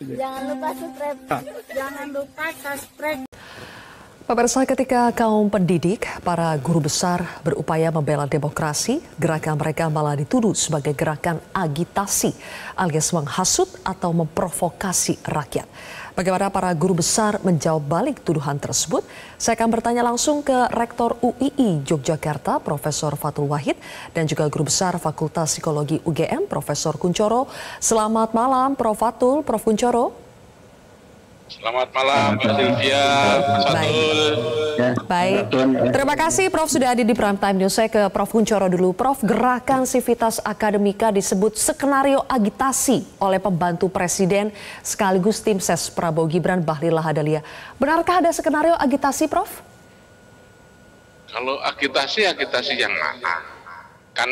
Jangan lupa subscribe. Jangan lupa subscribe. Pemirsa, ketika kaum pendidik, para guru besar berupaya membela demokrasi, gerakan mereka malah dituduh sebagai gerakan agitasi alias menghasut atau memprovokasi rakyat. Bagaimana para guru besar menjawab balik tuduhan tersebut? Saya akan bertanya langsung ke Rektor UII Yogyakarta, Profesor Fatul Wahid, dan juga Guru Besar Fakultas Psikologi UGM, Profesor Kunchoro. Selamat malam, Prof. Fatul, Prof. Kunchoro. Selamat malam, Mbak Sylvia, Mas Fatul. Baik, terima kasih Prof sudah hadir di Prime Time News. Saya ke Prof Kunchoro dulu. Prof, gerakan Civitas Akademika disebut skenario agitasi oleh pembantu Presiden sekaligus tim ses Prabowo Gibran Bahlil Lahadalia. Benarkah ada skenario agitasi, Prof? Kalau agitasi yang mana? Kan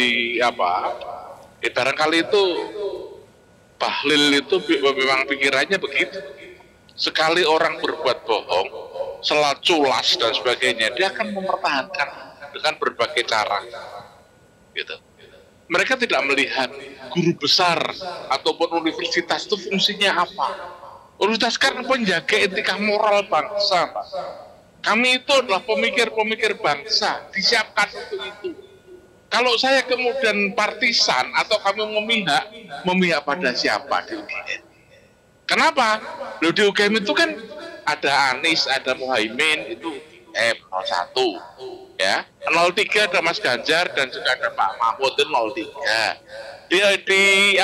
barangkali itu Bahlil itu memang pikirannya begitu. Sekali orang berbuat bohong, salah culas dan sebagainya, dia akan mempertahankan dengan berbagai cara. Gitu. Mereka tidak melihat guru besar ataupun universitas itu fungsinya apa. Universitas kan penjaga etika moral bangsa, Pak. Kami itu adalah pemikir-pemikir bangsa, disiapkan untuk itu. Kalau saya kemudian partisan atau kami memihak pada siapa di UGM? Kenapa? Loh, di UGM itu kan ada Anies, ada Muhaimin, itu M01, ya. 03 ada Mas Ganjar dan juga ada Pak Mahfud itu 03. Di 02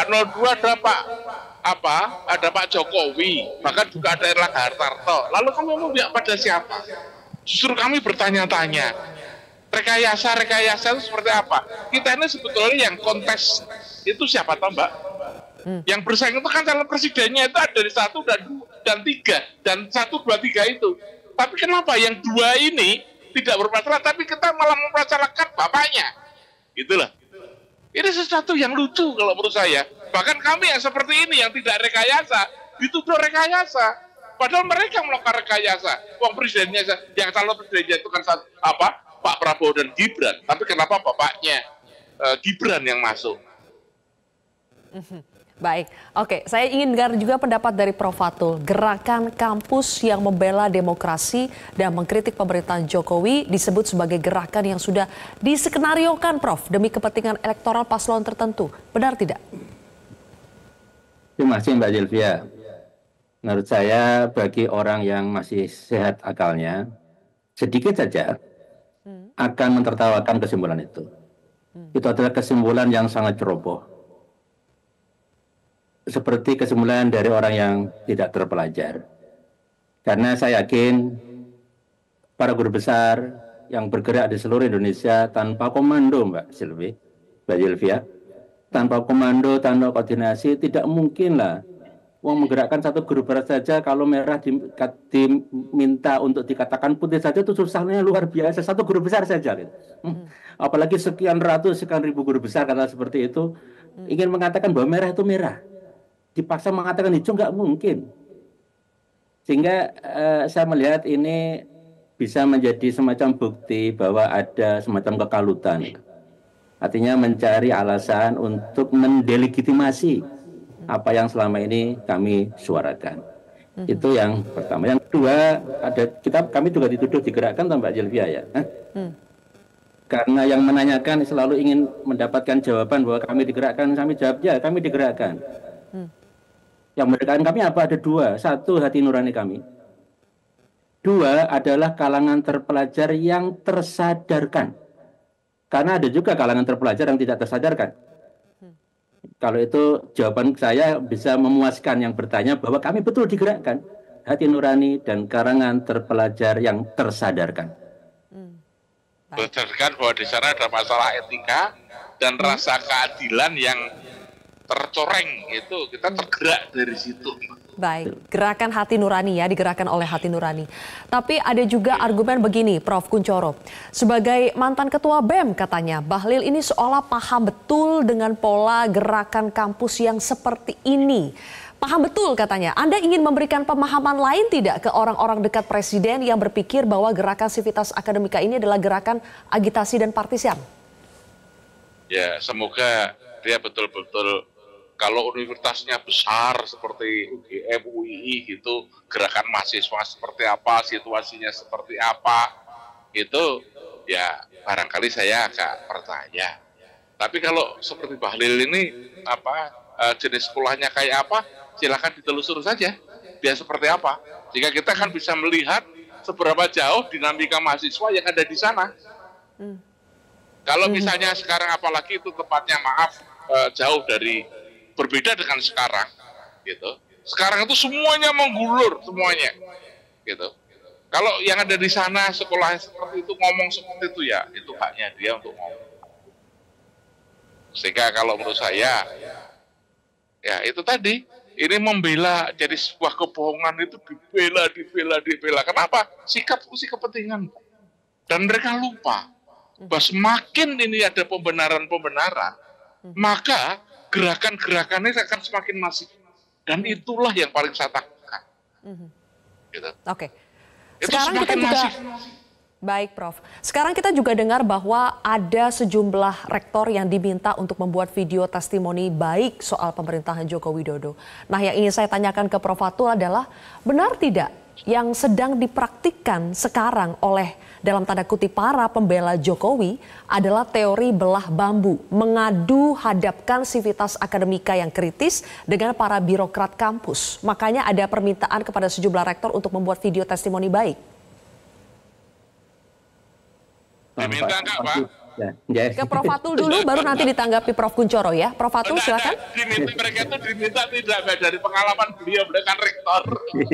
ada Pak Jokowi, bahkan juga ada Erlangga Hartarto. Lalu kami memihak pada siapa? Justru kami bertanya-tanya. Rekayasa itu seperti apa? Kita ini sebetulnya yang kontes itu siapa toh, Mbak? Yang bersaing itu kan calon presidennya itu ada dari 1 dan 3 dan 1, 2, 3 itu. Tapi kenapa yang 2 ini tidak bermasalah, tapi kita malah mempermasalahkan bapaknya? Itulah. Ini sesuatu yang lucu kalau menurut saya. Bahkan kami yang seperti ini yang tidak rekayasa dituduh rekayasa. Padahal mereka melakukan rekayasa. Wong presidennya yang calon presidennya itu kan Pak Prabowo dan Gibran, tapi kenapa bapaknya Gibran yang masuk? Baik, oke. Saya ingin dengar juga pendapat dari Prof. Fatul. Gerakan kampus yang membela demokrasi dan mengkritik pemerintahan Jokowi disebut sebagai gerakan yang sudah diskenariokan, Prof, demi kepentingan elektoral paslon tertentu. Benar tidak? Terima kasih, Mbak Sylvia. Menurut saya, bagi orang yang masih sehat akalnya, sedikit saja akan mentertawakan kesimpulan itu. Itu adalah kesimpulan yang sangat ceroboh. Seperti kesimpulan dari orang yang tidak terpelajar. Karena saya yakin para guru besar yang bergerak di seluruh Indonesia tanpa komando, Mbak Sylvia, tanpa komando, tanpa koordinasi, tidak mungkinlah menggerakkan satu guru besar saja. Kalau merah diminta untuk dikatakan putih saja itu susahnya luar biasa. Satu guru besar saja. Gitu. Apalagi sekian ribu guru besar kata seperti itu, ingin mengatakan bahwa merah itu merah. Dipaksa mengatakan hijau nggak mungkin. Sehingga saya melihat ini bisa menjadi semacam bukti bahwa ada semacam kekalutan. Artinya mencari alasan untuk mendelegitimasi apa yang selama ini kami suarakan. Itu yang pertama. Yang kedua, kami juga dituduh digerakkan, Mbak Sylvia, ya. Karena yang menanyakan selalu ingin mendapatkan jawaban bahwa kami digerakkan, kami jawab ya, kami digerakkan. Yang mendekatkan kami apa? Ada 2. 1, hati nurani kami. 2 adalah kalangan terpelajar yang tersadarkan. Karena ada juga kalangan terpelajar yang tidak tersadarkan. Kalau itu jawaban saya bisa memuaskan yang bertanya bahwa kami betul digerakkan. Hati nurani dan kalangan terpelajar yang tersadarkan. Tersadarkan bahwa di sana ada masalah etika dan rasa keadilan yang tercoreng, itu kita tergerak dari situ. Baik, gerakan hati nurani ya, digerakkan oleh hati nurani. Tapi ada juga argumen begini, Prof. Kunchoro. Sebagai mantan ketua BEM katanya, Bahlil ini seolah paham betul dengan pola gerakan kampus yang seperti ini. Paham betul katanya. Anda ingin memberikan pemahaman lain tidak ke orang-orang dekat Presiden yang berpikir bahwa gerakan Civitas Akademika ini adalah gerakan agitasi dan partisan? Ya, semoga dia betul-betul Kalau universitasnya besar seperti UGM, UII gitu, gerakan mahasiswa seperti apa, situasinya seperti apa, itu ya barangkali saya agak percaya. Tapi kalau seperti Bahlil ini jenis sekolahnya kayak apa, silakan ditelusuri saja dia seperti apa. Jika kita kan bisa melihat seberapa jauh dinamika mahasiswa yang ada di sana. Kalau misalnya sekarang apalagi itu tepatnya jauh dari berbeda dengan sekarang, gitu. Sekarang itu semuanya menggulur semuanya, gitu. Kalau yang ada di sana sekolah seperti itu ngomong seperti itu ya, itu haknya dia untuk ngomong. Sehingga kalau menurut saya, ya itu tadi, ini membela jadi sebuah kebohongan itu dibela. Kenapa? Sikap kepentingan. Dan mereka lupa bahwa semakin ini ada pembenaran, maka gerakan-gerakan ini akan semakin masif. Dan itulah yang paling saya takutkan. Gitu. Oke. Itu Sekarang kita semakin juga, masif. baik Prof. Sekarang kita juga dengar bahwa ada sejumlah rektor yang diminta untuk membuat video testimoni baik soal pemerintahan Joko Widodo. Nah, yang ingin saya tanyakan ke Prof. Fatul adalah, benar tidak yang sedang dipraktikkan sekarang oleh dalam tanda kutip para pembela Jokowi adalah teori belah bambu, mengadu hadapkan sivitas akademika yang kritis dengan para birokrat kampus. Makanya ada permintaan kepada sejumlah rektor untuk membuat video testimoni baik. Diminta enggak, Pak? Ke Prof. Fatul dulu, baru nanti ditanggapi Prof. Kuncoro ya. Prof. Fatul silakan. Mereka itu diminta tidak dari pengalaman beliau kan rektor.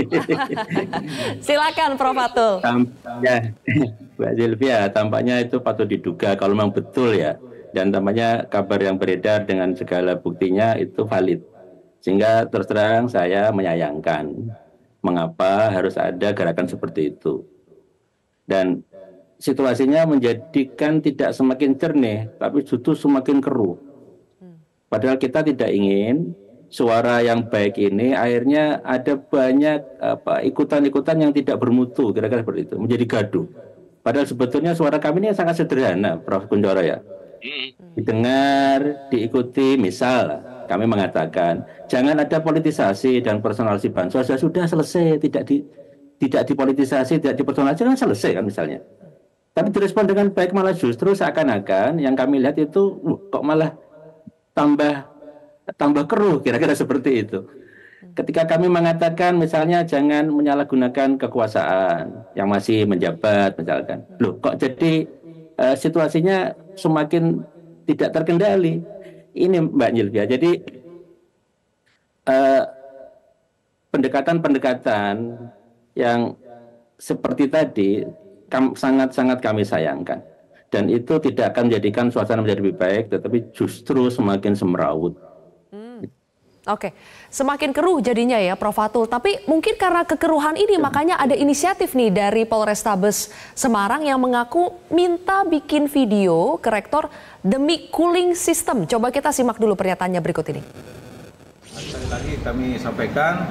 Silakan Prof. Fatul. Ya, Mbak Zilvia, tampaknya itu patut diduga kalau memang betul ya. Dan tampaknya kabar yang beredar dengan segala buktinya itu valid. Sehingga terus terang saya menyayangkan mengapa harus ada gerakan seperti itu. Dan situasinya menjadikan tidak semakin jernih, tapi justru semakin keruh. Padahal kita tidak ingin suara yang baik ini akhirnya ada banyak ikutan-ikutan yang tidak bermutu, kira-kira seperti itu, menjadi gaduh. Padahal sebetulnya suara kami ini sangat sederhana, Prof. Kuncoro ya. Didengar, diikuti, misal kami mengatakan jangan ada politisasi dan personalisasi bansos, sudah selesai, tidak dipolitisasi, tidak dipersonalisasi, kan selesai kan misalnya. Tapi direspon dengan baik, malah justru seakan-akan yang kami lihat itu kok malah tambah keruh, kira-kira seperti itu. Ketika kami mengatakan misalnya jangan menyalahgunakan kekuasaan yang masih menjabat misalkan, loh kok jadi situasinya semakin tidak terkendali. Ini Mbak Zilvia, jadi pendekatan-pendekatan yang seperti tadi sangat-sangat kami sayangkan, dan itu tidak akan menjadikan suasana menjadi lebih baik, tetapi justru semakin semrawut. Oke, semakin keruh jadinya ya Prof. Fatul. Tapi mungkin karena kekeruhan ini makanya ada inisiatif nih dari Polrestabes Semarang yang mengaku minta bikin video ke rektor demi cooling system. Coba kita simak dulu pernyataannya berikut ini. Sekali lagi kami sampaikan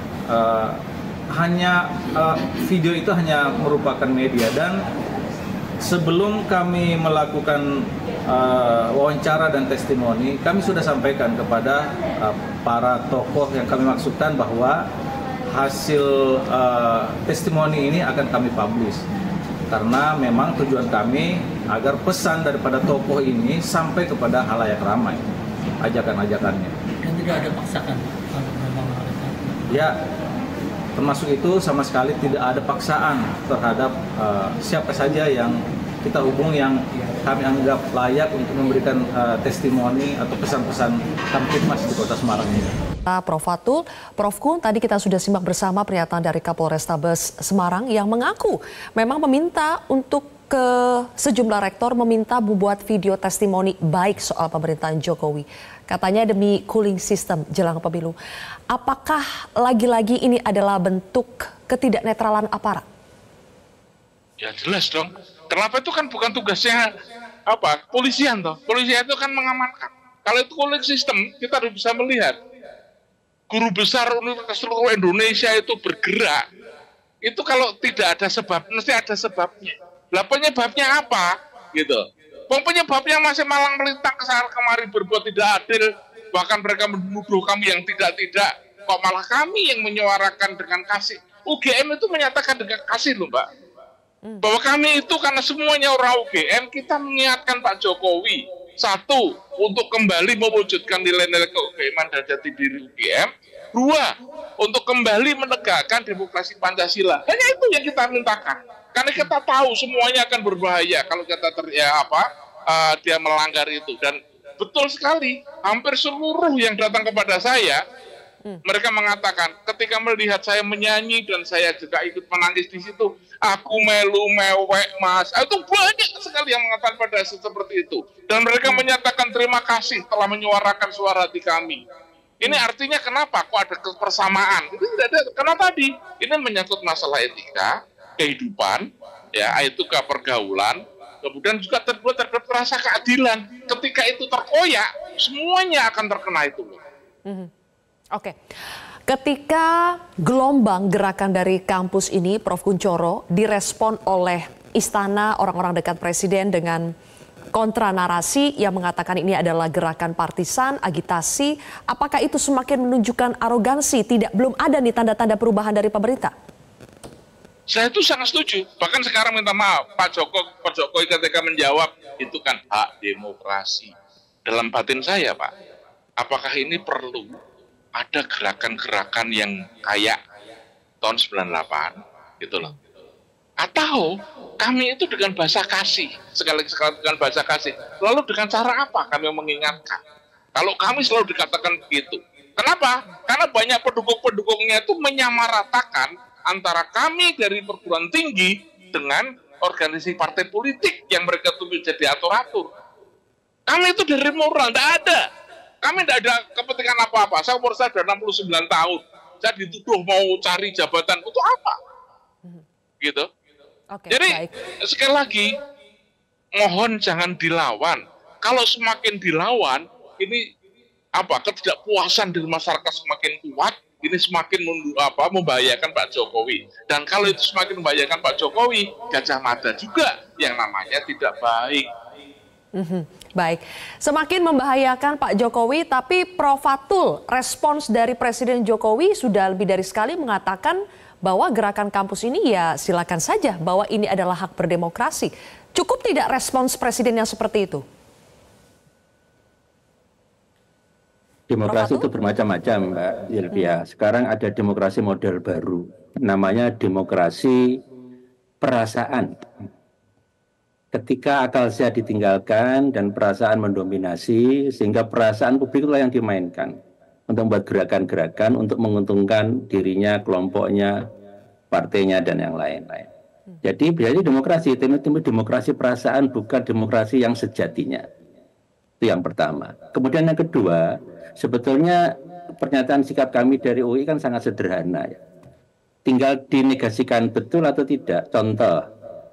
video itu hanya merupakan media, dan sebelum kami melakukan wawancara dan testimoni, kami sudah sampaikan kepada para tokoh yang kami maksudkan bahwa hasil testimoni ini akan kami publish, karena memang tujuan kami agar pesan daripada tokoh ini sampai kepada halayak ramai, ajakan-ajakannya. Dan tidak ada paksaan kalau memang ya, termasuk itu sama sekali tidak ada paksaan terhadap siapa saja yang kita hubung yang kami anggap layak untuk memberikan testimoni atau pesan-pesan Kamtibmas di Kota Semarang ini. Prof. Fatul, Prof. Kun, tadi kita sudah simak bersama pernyataan dari Kapolrestabes Semarang yang mengaku memang meminta untuk ke sejumlah rektor meminta membuat video testimoni baik soal pemerintahan Jokowi. Katanya demi cooling system jelang pemilu. Apakah lagi-lagi ini adalah bentuk ketidaknetralan aparat? Ya jelas dong. Kenapa itu kan bukan tugasnya polisian toh. Polisian itu kan mengamankan. Kalau itu cooling system, kita harus bisa melihat guru besar universitas seluruh Indonesia itu bergerak. Itu kalau tidak ada sebab, mesti ada sebabnya. Lah penyebabnya apa? Gitu. Penyebabnya masih malang melintang kesana kemari berbuat tidak adil, bahkan mereka menuduh kami yang tidak-tidak, kok malah kami yang menyuarakan dengan kasih. UGM itu menyatakan dengan kasih loh Mbak, bahwa kami itu karena semuanya orang UGM, kita mengingatkan Pak Jokowi, satu, untuk kembali mewujudkan nilai-nilai ke-UGM-an dan jati diri UGM. Dua, untuk kembali menegakkan demokrasi Pancasila. Hanya itu yang kita mintakan. Karena kita tahu semuanya akan berbahaya kalau kita dia melanggar itu. Dan betul sekali, hampir seluruh yang datang kepada saya, mereka mengatakan ketika melihat saya menyanyi dan saya juga ikut menangis di situ, aku melu mewek mas. Itu banyak sekali yang mengatakan pada seperti itu. Dan mereka menyatakan terima kasih telah menyuarakan suara hati kami. Ini artinya kenapa kok ada kebersamaan? Itu tidak ada. Karena tadi ini menyangkut masalah etika, kehidupan, ya, etika pergaulan, kemudian juga terdapat rasa keadilan. Ketika itu terkoyak, semuanya akan terkena itu. Oke. Ketika gelombang gerakan dari kampus ini, Prof. Kunchoro, direspon oleh istana orang-orang dekat presiden dengan kontra narasi yang mengatakan ini adalah gerakan partisan, agitasi, apakah itu semakin menunjukkan arogansi? Belum ada nih tanda-tanda perubahan dari pemerintah? Saya itu sangat setuju. Bahkan sekarang minta maaf, Pak Jokowi ketika menjawab, itu kan hak demokrasi. Dalam batin saya, Pak, apakah ini perlu ada gerakan-gerakan yang kayak tahun 98, gitu loh. Atau kami itu dengan bahasa kasih, sekali-sekali dengan bahasa kasih. Lalu dengan cara apa kami mengingatkan? Kalau kami selalu dikatakan begitu. Kenapa? Karena banyak pendukung-pendukungnya itu menyamaratakan antara kami dari perguruan tinggi dengan organisasi partai politik yang mereka tuh jadi atur-atur. Kami itu dari moral, tidak ada. Kami tidak ada kepentingan apa-apa. Saya umur saya sudah 69 tahun. Saya dituduh mau cari jabatan untuk apa? Gitu. Oke, jadi baik. sekali lagi mohon jangan dilawan. Kalau semakin dilawan, ini ketidakpuasan dari masyarakat semakin kuat, ini semakin membahayakan Pak Jokowi. Dan kalau itu semakin membahayakan Pak Jokowi, Gajah Mada juga yang namanya tidak baik. Baik, semakin membahayakan Pak Jokowi, tapi Prof. Fatul, respons dari Presiden Jokowi sudah lebih dari sekali mengatakan bahwa gerakan kampus ini ya silakan saja, bahwa ini adalah hak berdemokrasi. Cukup tidak respons Presiden yang seperti itu? Demokrasi itu bermacam-macam, Mbak Silvia. Sekarang ada demokrasi model baru, namanya demokrasi perasaan. Ketika akal sehat ditinggalkan dan perasaan mendominasi, sehingga perasaan publik itulah yang dimainkan untuk membuat gerakan-gerakan untuk menguntungkan dirinya, kelompoknya, partainya, dan yang lain-lain. Jadi demokrasi, demokrasi perasaan, bukan demokrasi yang sejatinya. Itu yang pertama. Kemudian yang kedua, sebetulnya pernyataan sikap kami dari UI kan sangat sederhana, ya. Tinggal dinegasikan betul atau tidak. Contoh,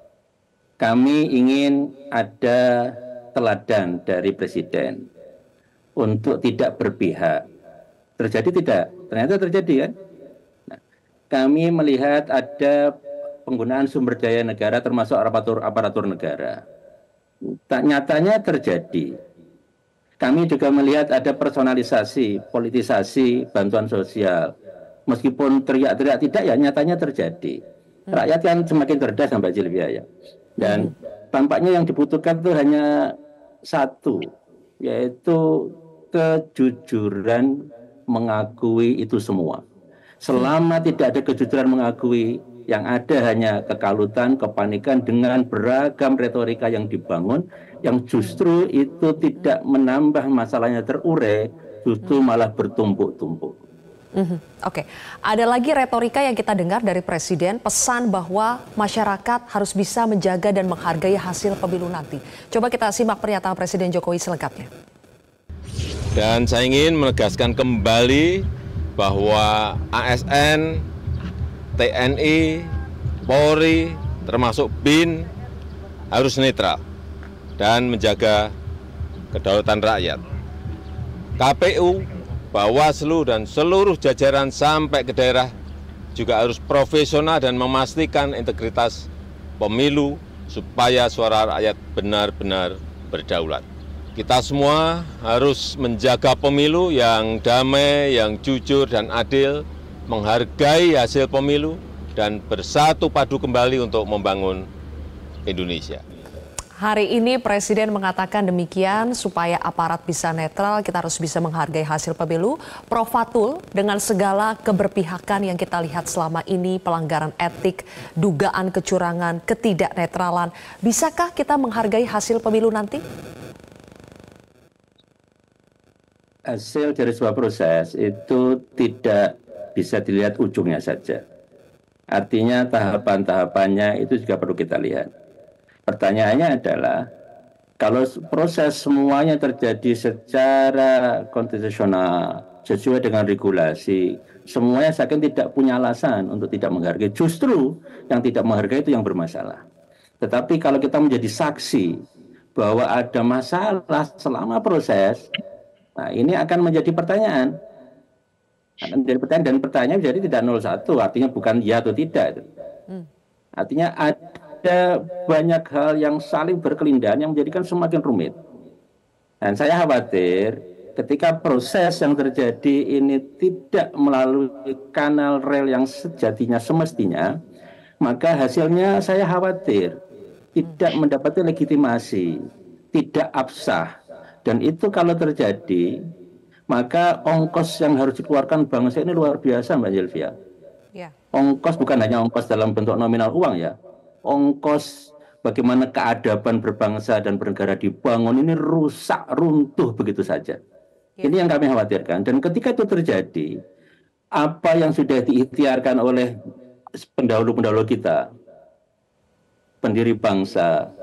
kami ingin ada teladan dari Presiden untuk tidak berpihak. Terjadi tidak? Ternyata terjadi kan? Nah, kami melihat ada penggunaan sumber daya negara termasuk aparatur negara. Nyatanya terjadi. Kami juga melihat ada personalisasi, politisasi bantuan sosial. Meskipun teriak-teriak tidak, ya nyatanya terjadi. Rakyat kan semakin cerdas sampai Silvia, ya. Dan tampaknya yang dibutuhkan itu hanya satu, yaitu kejujuran mengakui itu semua. Selama tidak ada kejujuran mengakui, yang ada hanya kekalutan, kepanikan dengan beragam retorika yang dibangun, yang justru itu tidak menambah masalahnya terurai, justru malah bertumpuk-tumpuk. Oke, ada lagi retorika yang kita dengar dari Presiden, pesan bahwa masyarakat harus bisa menjaga dan menghargai hasil pemilu nanti. Coba kita simak pernyataan Presiden Jokowi selengkapnya. Dan saya ingin menegaskan kembali bahwa ASN, TNI, Polri, termasuk BIN harus netral dan menjaga kedaulatan rakyat. KPU, Bawaslu, dan seluruh jajaran sampai ke daerah juga harus profesional dan memastikan integritas pemilu supaya suara rakyat benar-benar berdaulat. Kita semua harus menjaga pemilu yang damai, yang jujur dan adil, menghargai hasil pemilu, dan bersatu padu kembali untuk membangun Indonesia. Hari ini Presiden mengatakan demikian supaya aparat bisa netral, kita harus bisa menghargai hasil pemilu. Prof. Fatul, dengan segala keberpihakan yang kita lihat selama ini, pelanggaran etik, dugaan kecurangan, ketidaknetralan, bisakah kita menghargai hasil pemilu nanti? Hasil dari sebuah proses itu tidak bisa dilihat ujungnya saja. Artinya tahapan-tahapannya itu juga perlu kita lihat. Pertanyaannya adalah, kalau proses semuanya terjadi secara konstitusional, sesuai dengan regulasi, semuanya seakan tidak punya alasan untuk tidak menghargai. Justru yang tidak menghargai itu yang bermasalah. Tetapi kalau kita menjadi saksi bahwa ada masalah selama proses, nah ini akan menjadi pertanyaan. Akan menjadi pertanyaan, dan pertanyaan jadi tidak 01, artinya bukan ya atau tidak. Artinya ada banyak hal yang saling berkelindahan yang menjadikan semakin rumit. Dan saya khawatir ketika proses yang terjadi ini tidak melalui kanal rel yang sejatinya semestinya, maka hasilnya saya khawatir tidak mendapatkan legitimasi, tidak absah. Dan itu kalau terjadi, maka ongkos yang harus dikeluarkan bangsa ini luar biasa, Mbak Zilvia. Ongkos bukan hanya ongkos dalam bentuk nominal uang ya, ongkos bagaimana keadaban berbangsa dan bernegara dibangun ini rusak, runtuh begitu saja. Ini yang kami khawatirkan. Dan ketika itu terjadi, apa yang sudah diikhtiarkan oleh pendahulu-pendahulu kita, pendiri bangsa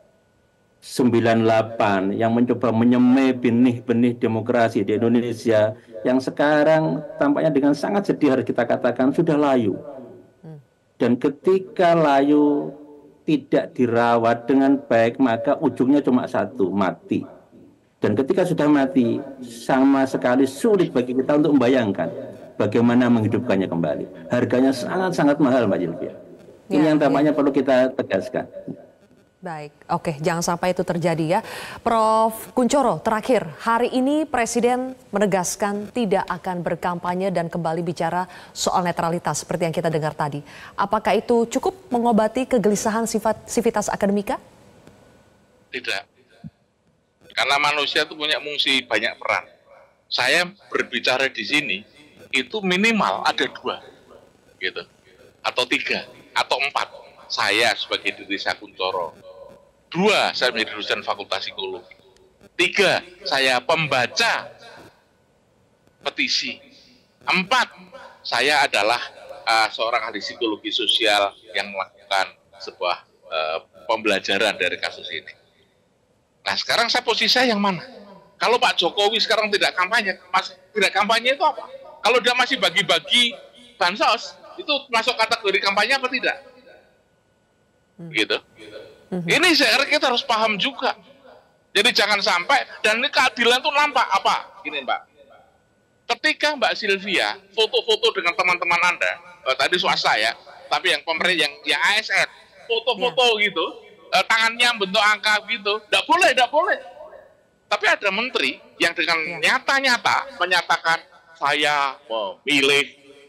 98 yang mencoba menyemai benih-benih demokrasi di Indonesia, yang sekarang tampaknya dengan sangat sedih harus kita katakan sudah layu. Dan ketika layu tidak dirawat dengan baik, maka ujungnya cuma satu, mati. Dan ketika sudah mati, sama sekali sulit bagi kita untuk membayangkan bagaimana menghidupkannya kembali. Harganya sangat-sangat mahal, Mbak Zilvia. Ini yang tampaknya perlu kita tegaskan. Baik, oke, jangan sampai itu terjadi ya. Prof. Kunchoro, terakhir, hari ini Presiden menegaskan tidak akan berkampanye dan kembali bicara soal netralitas seperti yang kita dengar tadi. Apakah itu cukup mengobati kegelisahan sivitas akademika? Tidak. Karena manusia itu punya fungsi banyak peran. Saya berbicara di sini, itu minimal ada 2, gitu. Atau 3, atau 4. Saya sebagai diri saya Kunchoro. 2, saya menjadi dosen Fakultas Psikologi. 3, saya pembaca petisi. 4, saya adalah seorang ahli psikologi sosial yang melakukan sebuah pembelajaran dari kasus ini. Nah, sekarang posisi saya yang mana? Kalau Pak Jokowi sekarang tidak kampanye, tidak kampanye itu apa? Kalau dia masih bagi-bagi bansos, itu masuk kategori kampanye apa tidak? Gitu. Ini saya kira kita harus paham juga. Jadi jangan sampai, dan ini keadilan itu nampak apa? Gini Mbak, ketika Mbak Sylvia foto-foto dengan teman-teman Anda, tadi swasta ya, tapi yang pemerintah, yang ASN, foto-foto gitu, tangannya bentuk angka gitu, tidak boleh. Tapi ada menteri yang dengan nyata-nyata menyatakan saya memilih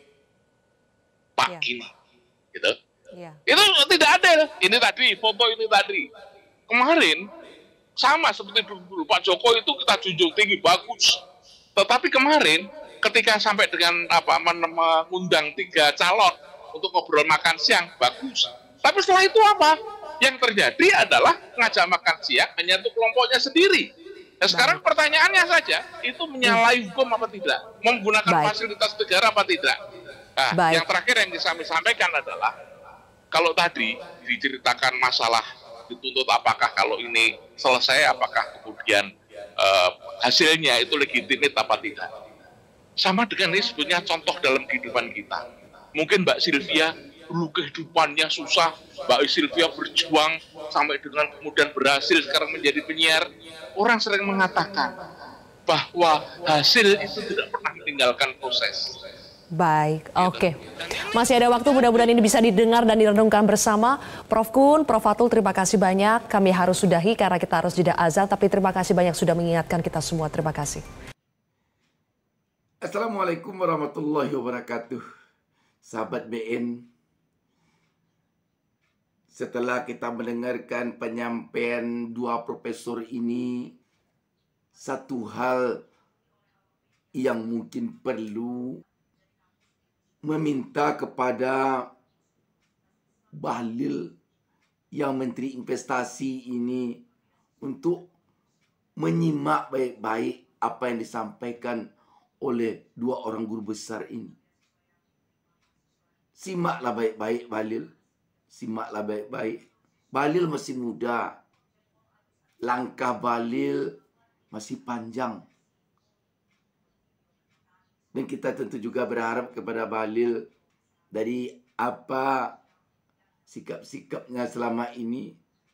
Pak ini, gitu. Itu tidak adil. Ini tadi, foto ini tadi. Kemarin, sama seperti dulu, Pak Jokowi itu kita junjung tinggi, bagus. Tetapi kemarin, ketika sampai dengan mengundang 3 calon untuk ngobrol makan siang, bagus. Tapi setelah itu apa? Yang terjadi adalah ngajak makan siang hanya untuk kelompoknya sendiri. Nah, sekarang pertanyaannya saja, itu menyalahi hukum apa tidak? Menggunakan fasilitas negara apa tidak? Nah, yang terakhir yang kami sampaikan adalah, kalau tadi diceritakan masalah dituntut apakah kalau ini selesai, apakah kemudian hasilnya itu legitimit apa tidak. Sama dengan ini sebetulnya contoh dalam kehidupan kita. Mungkin Mbak Sylvia dulu kehidupannya susah, Mbak Sylvia berjuang sampai dengan kemudian berhasil sekarang menjadi penyiar. Orang sering mengatakan bahwa hasil itu tidak pernah meninggalkan proses. Baik, oke. Masih ada waktu, mudah-mudahan ini bisa didengar dan direnungkan bersama. Prof Kun, Prof Fatul, terima kasih banyak. Kami harus sudahi karena kita harus jeda azan, tapi terima kasih banyak sudah mengingatkan kita semua. Terima kasih. Assalamualaikum warahmatullahi wabarakatuh. Sahabat BN, setelah kita mendengarkan penyampaian dua profesor ini, satu hal yang mungkin perlu meminta kepada Bahlil yang Menteri Investasi ini untuk menyimak baik-baik apa yang disampaikan oleh dua orang guru besar ini. Simaklah baik-baik Bahlil, simaklah baik-baik. Bahlil masih muda, langkah Bahlil masih panjang. Dan kita tentu juga berharap kepada Bahlil dari apa sikap-sikapnya selama ini.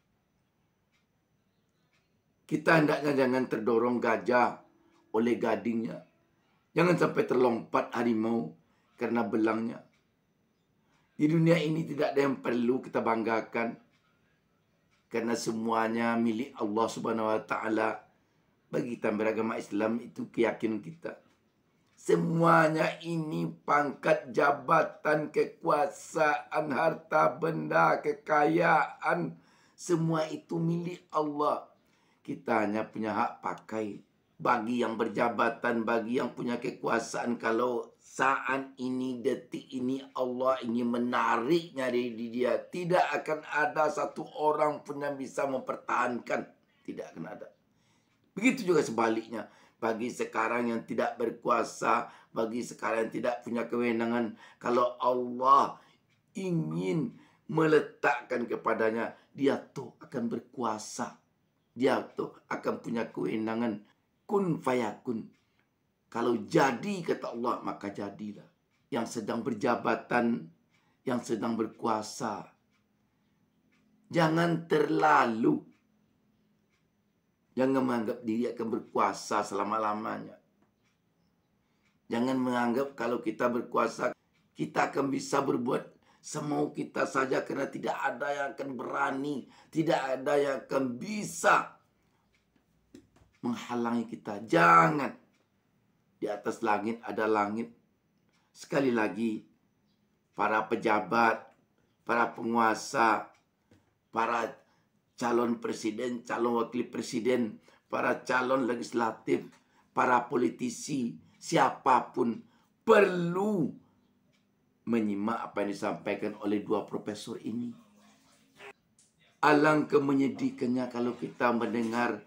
Kita hendaknya jangan terdorong gajah oleh gadingnya. Jangan sampai terlompat harimau karena belangnya. Di dunia ini tidak ada yang perlu kita banggakan. Karena semuanya milik Allah Subhanahu wa Ta'ala. Bagi kita beragama Islam itu keyakinan kita. Semuanya ini pangkat, jabatan, kekuasaan, harta benda, kekayaan. Semua itu milik Allah. Kita hanya punya hak pakai. Bagi yang berjabatan, bagi yang punya kekuasaan, kalau saat ini, detik ini Allah ingin menariknya dari dia, tidak akan ada satu orang pun yang bisa mempertahankan. Tidak akan ada. Begitu juga sebaliknya. Bagi sekarang yang tidak berkuasa, bagi sekarang yang tidak punya kewenangan, kalau Allah ingin meletakkan kepadanya, dia tuh akan berkuasa. Dia tuh akan punya kewenangan. Kun fayakun. Kalau jadi kata Allah, maka jadilah. Yang sedang berjabatan, yang sedang berkuasa, jangan terlalu. Jangan menganggap diri akan berkuasa selama-lamanya. Jangan menganggap kalau kita berkuasa, kita akan bisa berbuat semau kita saja. Karena tidak ada yang akan berani. Tidak ada yang akan bisa menghalangi kita. Jangan. Di atas langit ada langit. Sekali lagi, para pejabat, para penguasa, para calon presiden, calon wakil presiden, para calon legislatif, para politisi, siapapun perlu menyimak apa yang disampaikan oleh dua profesor ini. Alangkah menyedihkannya kalau kita mendengar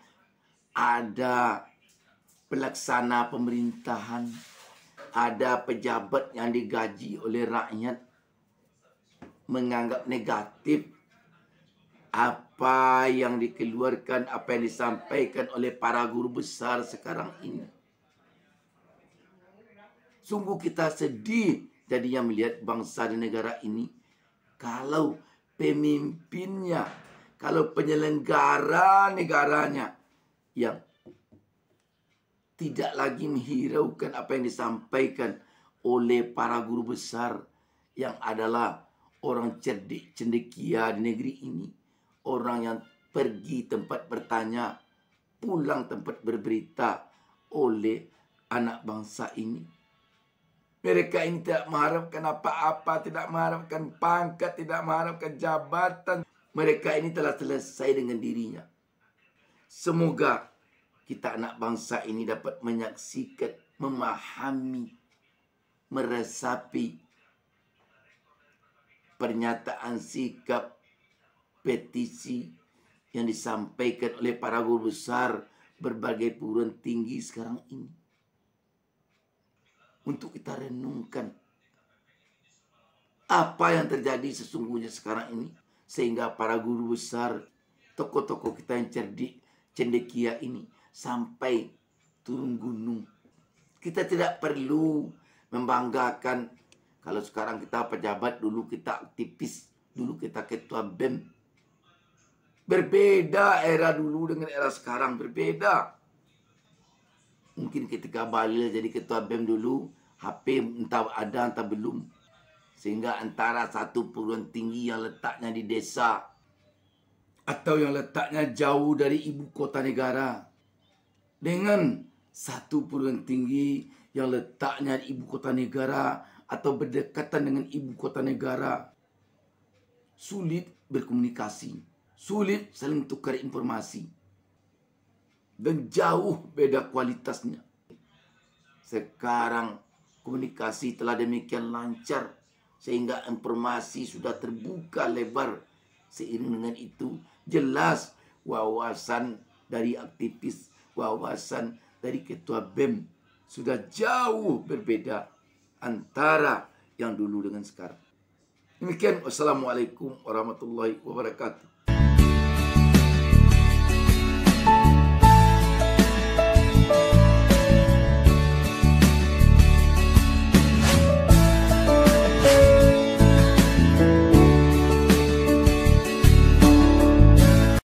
ada pelaksana pemerintahan, ada pejabat yang digaji oleh rakyat menganggap negatif apa yang dikeluarkan, apa yang disampaikan oleh para guru besar sekarang ini. Sungguh kita sedih jadinya melihat bangsa dan negara ini kalau pemimpinnya, kalau penyelenggara negaranya yang tidak lagi menghiraukan apa yang disampaikan oleh para guru besar yang adalah orang cerdik cendekia di negeri ini. Orang yang pergi tempat bertanya, pulang tempat berberita oleh anak bangsa ini. Mereka ini tidak mengharapkan apa-apa, tidak mengharapkan pangkat, tidak mengharapkan jabatan. Mereka ini telah selesai dengan dirinya. Semoga kita anak bangsa ini dapat menyaksikan, memahami, meresapi pernyataan sikap petisi yang disampaikan oleh para guru besar berbagai perguruan tinggi sekarang ini. Untuk kita renungkan apa yang terjadi sesungguhnya sekarang ini. Sehingga para guru besar, tokoh-tokoh kita yang cerdik, cendekia ini sampai turun gunung. Kita tidak perlu membanggakan kalau sekarang kita pejabat, dulu kita aktivis, dulu kita ketua BEM. Berbeda era dulu dengan era sekarang, berbeda. Mungkin ketika Bahlil jadi ketua BEM dulu, HP entah ada entah belum. Sehingga antara satu perguruan tinggi yang letaknya di desa atau yang letaknya jauh dari ibu kota negara dengan satu perguruan tinggi yang letaknya di ibu kota negara atau berdekatan dengan ibu kota negara, sulit berkomunikasi, sulit saling tukar informasi, dan jauh beda kualitasnya. Sekarang komunikasi telah demikian lancar sehingga informasi sudah terbuka lebar. Seiring dengan itu, jelas wawasan dari aktivis, wawasan dari ketua BEM sudah jauh berbeda antara yang dulu dengan sekarang. Demikian, wassalamualaikum warahmatullahi wabarakatuh.